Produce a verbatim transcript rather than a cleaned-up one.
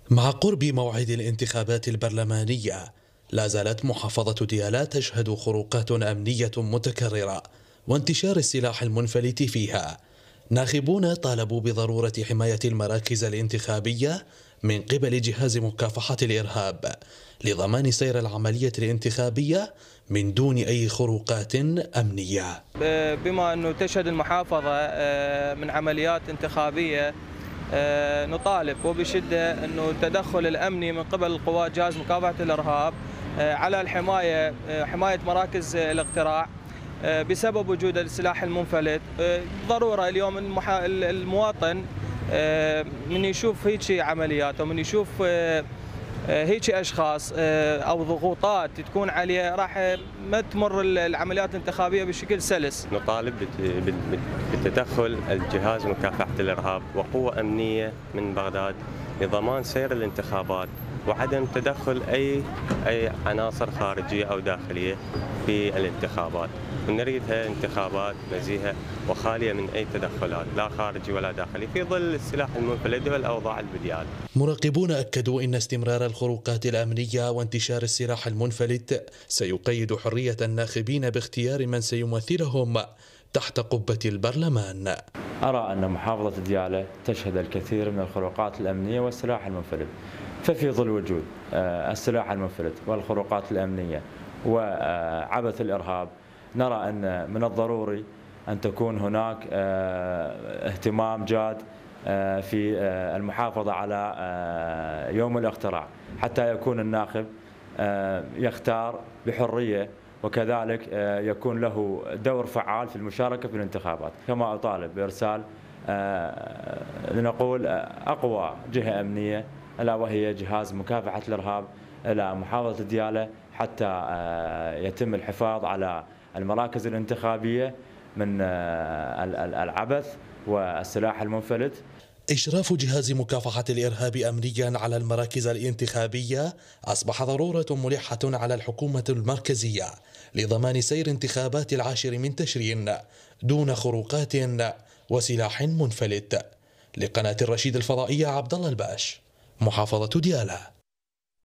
مع قرب موعد الانتخابات البرلمانية، لا زالت محافظة ديالى تشهد خروقات أمنية متكررة وانتشار السلاح المنفلت فيها. ناخبون طالبوا بضرورة حماية المراكز الانتخابية من قبل جهاز مكافحة الإرهاب لضمان سير العملية الانتخابية من دون أي خروقات أمنية. بما أنه تشهد المحافظة من عمليات انتخابية، نطالب وبشدة أنه التدخل الأمني من قبل قوات جهاز مكافحة الإرهاب على الحماية حماية مراكز الاقتراع بسبب وجود السلاح المنفلت. ضرورة اليوم المواطن من يشوف هيك عمليات ومن يشوف هيك اشخاص او ضغوطات تكون عليه، راح ما تمر العمليات الانتخابيه بشكل سلس. نطالب بتدخل الجهاز مكافحه الارهاب وقوه امنيه من بغداد لضمان سير الانتخابات وعدم تدخل اي اي عناصر خارجيه او داخليه في الانتخابات. ونريدها انتخابات نزيهه وخاليه من اي تدخلات لا خارجي ولا داخلي في ظل السلاح المنفلت والاوضاع البديال. مراقبون اكدوا ان استمرار الخروقات الامنيه وانتشار السلاح المنفلت سيقيد حريه الناخبين باختيار من سيمثلهم تحت قبه البرلمان. ارى ان محافظه ديالى تشهد الكثير من الخروقات الامنيه والسلاح المنفلت، ففي ظل وجود السلاح المنفلت والخروقات الامنيه وعبث الارهاب نرى أن من الضروري أن تكون هناك اهتمام جاد في المحافظة على يوم الاقتراع حتى يكون الناخب يختار بحرية وكذلك يكون له دور فعال في المشاركة في الانتخابات. كما أطالب بإرسال لنقول أقوى جهة أمنية ألا وهي جهاز مكافحة الإرهاب إلى محافظة ديالى حتى يتم الحفاظ على المراكز الانتخابية من العبث والسلاح المنفلت. إشراف جهاز مكافحة الإرهاب أمنيا على المراكز الانتخابية أصبح ضرورة ملحة على الحكومة المركزية لضمان سير انتخابات العاشر من تشرين دون خروقات وسلاح منفلت. لقناة الرشيد الفضائية، عبد الله الباش، محافظة ديالى.